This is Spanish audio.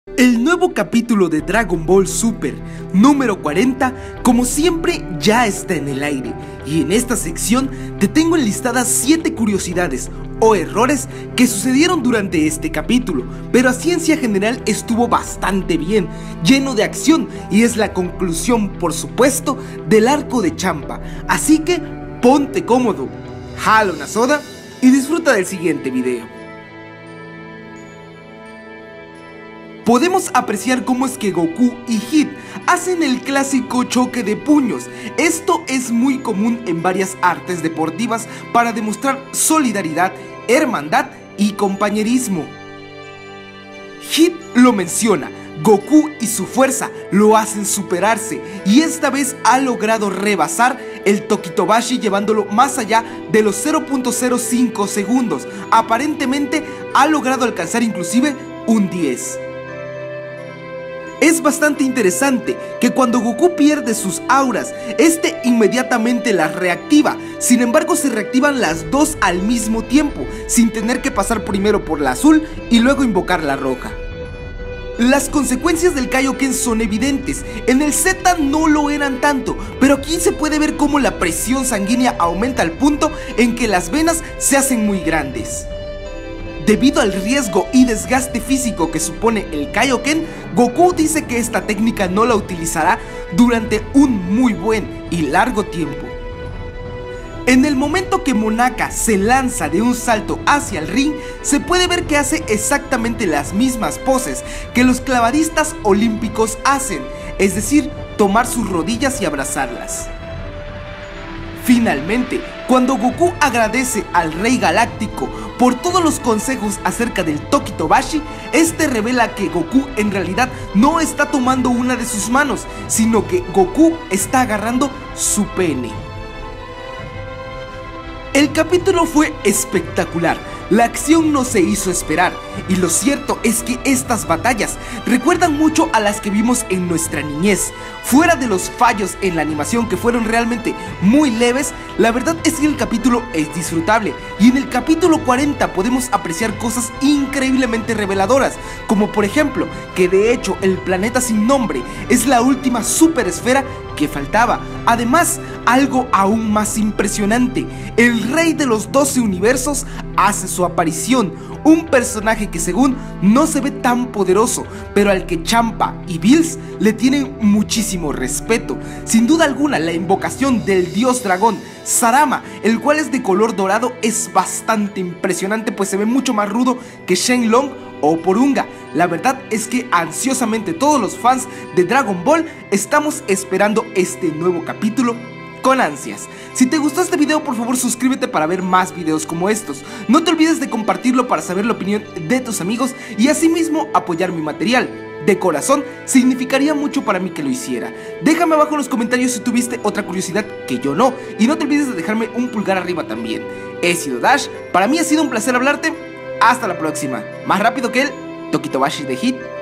El nuevo capítulo de Dragon Ball Super número 40, como siempre, ya está en el aire, y en esta sección te tengo enlistadas 7 curiosidades o errores que sucedieron durante este capítulo, pero a ciencia general estuvo bastante bien, lleno de acción, y es la conclusión, por supuesto, del arco de Champa. Así que ponte cómodo, jala una soda y disfruta del siguiente video. Podemos apreciar cómo es que Goku y Hit hacen el clásico choque de puños. Esto es muy común en varias artes deportivas para demostrar solidaridad, hermandad y compañerismo. Hit lo menciona, Goku y su fuerza lo hacen superarse, y esta vez ha logrado rebasar el Tokitobashi llevándolo más allá de los 0.05 segundos. Aparentemente ha logrado alcanzar inclusive un 10. Es bastante interesante que cuando Goku pierde sus auras, este inmediatamente las reactiva. Sin embargo, se reactivan las dos al mismo tiempo, sin tener que pasar primero por la azul y luego invocar la roja. Las consecuencias del Kaioken son evidentes, en el Z no lo eran tanto, pero aquí se puede ver cómo la presión sanguínea aumenta al punto en que las venas se hacen muy grandes. Debido al riesgo y desgaste físico que supone el Kaioken, Goku dice que esta técnica no la utilizará durante un muy buen y largo tiempo. En el momento que Monaka se lanza de un salto hacia el ring, se puede ver que hace exactamente las mismas poses que los clavadistas olímpicos hacen, es decir, tomar sus rodillas y abrazarlas. Finalmente, cuando Goku agradece al Rey Galáctico por todos los consejos acerca del Tokitobashi, este revela que Goku en realidad no está tomando una de sus manos, sino que Goku está agarrando su pene. El capítulo fue espectacular, la acción no se hizo esperar, y lo cierto es que estas batallas recuerdan mucho a las que vimos en nuestra niñez. Fuera de los fallos en la animación, que fueron realmente muy leves, la verdad es que el capítulo es disfrutable, y en el capítulo 40 podemos apreciar cosas increíblemente reveladoras, como por ejemplo, que de hecho el planeta sin nombre es la última super esfera que faltaba. Además, algo aún más impresionante, el rey de los 12 universos hace su aparición, un personaje que según no se ve tan poderoso, pero al que Champa y Bills le tienen muchísimo respeto. Sin duda alguna, la invocación del dios dragón Sarama, el cual es de color dorado, es bastante impresionante, pues se ve mucho más rudo que Shenlong o Porunga. La verdad es que ansiosamente todos los fans de Dragon Ball estamos esperando este nuevo capítulo con ansias. Si te gustó este video, por favor suscríbete para ver más videos como estos. No te olvides de compartirlo para saber la opinión de tus amigos y asimismo apoyar mi material. De corazón, significaría mucho para mí que lo hiciera. Déjame abajo en los comentarios si tuviste otra curiosidad que yo no, y no te olvides de dejarme un pulgar arriba también. He sido Dash, para mí ha sido un placer hablarte. Hasta la próxima. Más rápido que el Tokitobashi de Hit.